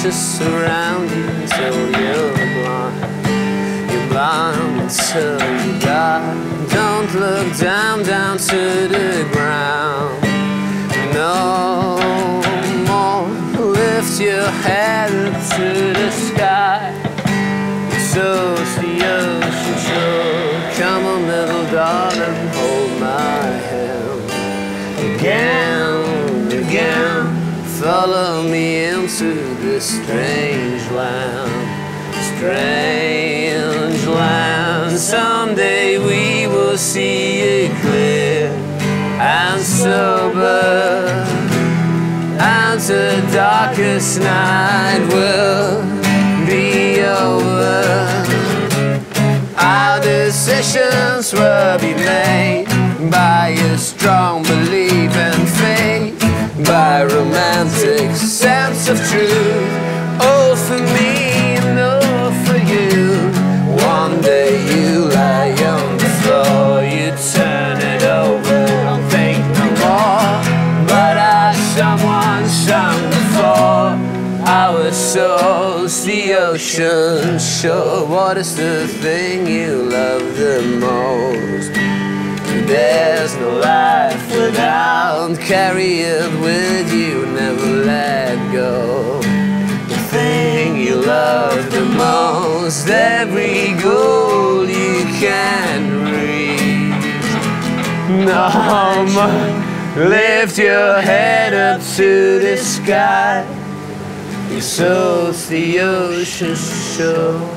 just surround you until you're blind. You're blind until you die. Don't look down to the ground. No more. Lift your head up to the sky. So's the ocean shore. Come on, little darling, hold my hand. Again, follow me into this strange land. Strange land. Someday we will see it clear and sober, and the darkest night will be over. Our decisions will be made by a strong belief and faith, by a romantic sense of truth. All for me and all for you. One day you lie on the floor, you turn it over, don't think no more. But as someone sung before, our souls, the ocean shore. What is the thing you love the most? There's no life without. Carry it with you, never let go. The thing you love the most, every goal you can reach. No more. Lift your head up to the sky. Your soul's the ocean shore.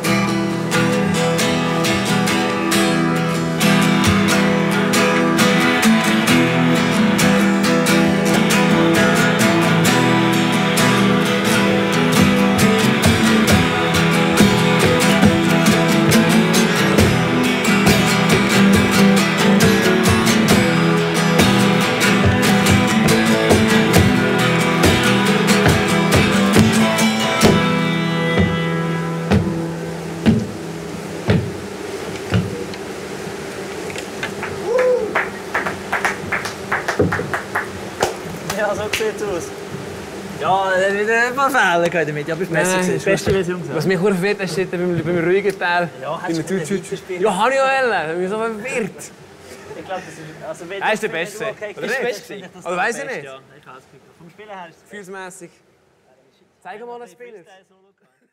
Ja, so sieht es aus. Ja, ein paar Fehler gehen damit, aber es ist besser gewesen. Beste Version. Was mich auch verwirrt hat, steht beim ruhigen Teil. Ja, hast du weiterspielen? Ja, habe ich auch wollen. Ich bin so verwirrt. Ich glaube, das ist... Also, Er ist der Beste. Okay, Oder nicht? Oder weiss ich nicht? Ja, ich habe es Vom Spielen her ist es... Gefühlsmässig. Zeig mal das Spiel.